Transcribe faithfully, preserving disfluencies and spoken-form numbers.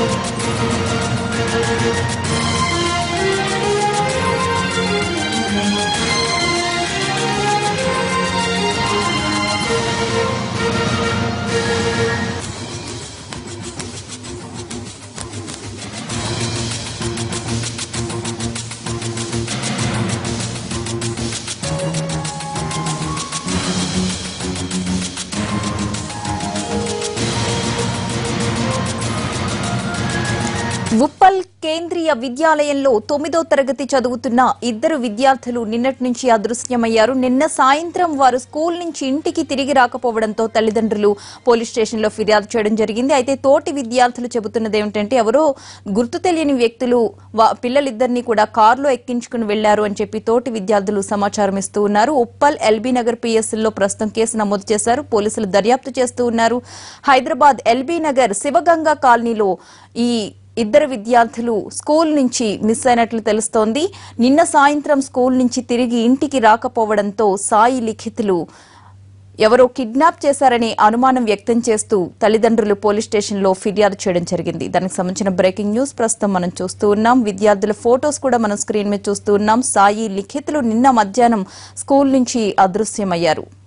ఉప్పల్ కేంద్రీయ విద్యాలయంలో తొమ్మిదో తరగతి చదువుతున్న ఇద్దరు విద్యార్థులు నిన్నటి నుంచి అదృశ్యమయ్యారు. నిన్న సాయంత్రం వారు స్కూల్ నుంచి ఇంటికి తిరిగి రాకపోవడంతో తల్లిదండ్రులు పోలీస్ స్టేషన్లో ఫిర్యాదు చేయడం జరిగింది. అయితే తోటి విద్యార్థులు చెబుతున్నది ఏమిటంటే ఎవరో గుర్తు తెలియని వ్యక్తులు పిల్లలిద్దరినీ కూడా కారులో ఎక్కించుకుని వెళ్లారు అని చెప్పి తోటి విద్యార్థులు సమాచారం ఇస్తూ ఉన్నారు. ఉప్పల్ ఎల్బీ నగర్ పిఎస్ఎల్లో ప్రస్తుతం కేసు నమోదు చేశారు. పోలీసులు దర్యాప్తు చేస్తూ ఉన్నారు. హైదరాబాద్ ఎల్బీ నగర్ శివగంగా కాలనీలో ఈ ఇద్దరు విద్యార్థులు స్కూల్ నుంచి మిస్ అయినట్లు తెలుస్తోంది. నిన్న సాయంత్రం స్కూల్ నుంచి తిరిగి ఇంటికి రాకపోవడంతో సాయి లిఖితులు ఎవరో కిడ్నాప్ చేశారని అనుమానం వ్యక్తం చేస్తూ తల్లిదండ్రులు పోలీస్ స్టేషన్లో ఫిర్యాదు చేయడం జరిగింది. దానికి సంబంధించిన బ్రేకింగ్ న్యూస్ ప్రస్తుతం మనం చూస్తూ ఉన్నాం. విద్యార్థుల ఫోటోస్ కూడా మనం స్క్రీన్ మీద చూస్తూ ఉన్నాం. సాయి లిఖితులు నిన్న మధ్యాహ్నం స్కూల్ నుంచి అదృశ్యమయ్యారు.